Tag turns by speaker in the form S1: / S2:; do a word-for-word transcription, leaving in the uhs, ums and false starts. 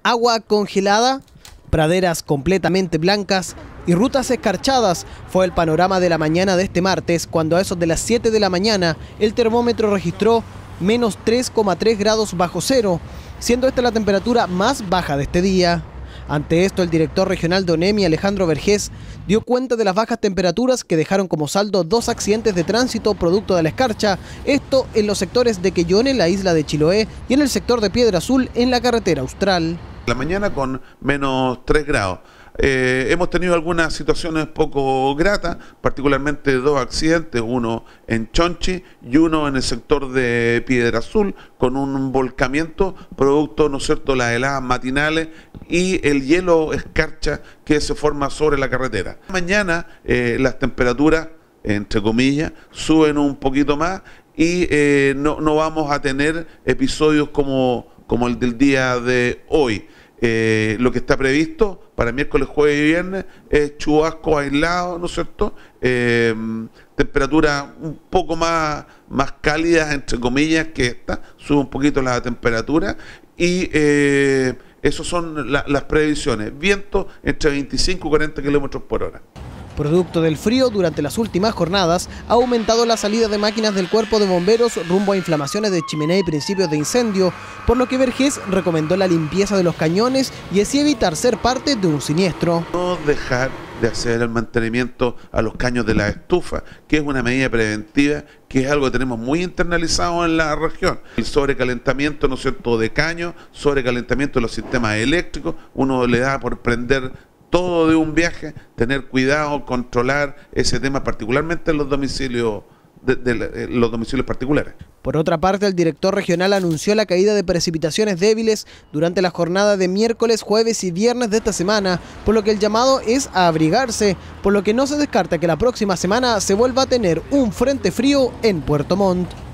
S1: Agua congelada, praderas completamente blancas y rutas escarchadas fue el panorama de la mañana de este martes, cuando a eso de las siete de la mañana el termómetro registró menos tres coma tres grados bajo cero, siendo esta la temperatura más baja de este día. Ante esto, el director regional de ONEMI, Alejandro Vergés, dio cuenta de las bajas temperaturas que dejaron como saldo dos accidentes de tránsito producto de la escarcha, esto en los sectores de Quellón en la isla de Chiloé y en el sector de Piedra Azul en la carretera austral.
S2: La mañana con menos tres grados. Eh, hemos tenido algunas situaciones poco gratas, particularmente dos accidentes, uno en Chonchi y uno en el sector de Piedra Azul, con un volcamiento producto, ¿no es cierto?, las heladas matinales y el hielo escarcha que se forma sobre la carretera. Mañana eh, las temperaturas, entre comillas, suben un poquito más y eh, no, no vamos a tener episodios como, como el del día de hoy. Eh, lo que está previsto para miércoles, jueves y viernes es chubasco aislado, ¿no es cierto? Eh, temperatura un poco más, más cálida, entre comillas, que esta, sube un poquito la temperatura y eh, esas son la, las previsiones. Viento entre veinticinco y cuarenta kilómetros por hora.
S1: Producto del frío, durante las últimas jornadas ha aumentado la salida de máquinas del cuerpo de bomberos rumbo a inflamaciones de chimenea y principios de incendio, por lo que Vergés recomendó la limpieza de los cañones y así evitar ser parte de un siniestro.
S2: No dejar de hacer el mantenimiento a los caños de la estufa, que es una medida preventiva, que es algo que tenemos muy internalizado en la región. El sobrecalentamiento, ¿no es cierto?, de caños, sobrecalentamiento de los sistemas eléctricos, uno le da por prender todo de un viaje, tener cuidado, controlar ese tema, particularmente en los domicilios, de, de, de los domicilios particulares.
S1: Por otra parte, el director regional anunció la caída de precipitaciones débiles durante la jornada de miércoles, jueves y viernes de esta semana, por lo que el llamado es a abrigarse, por lo que no se descarta que la próxima semana se vuelva a tener un frente frío en Puerto Montt.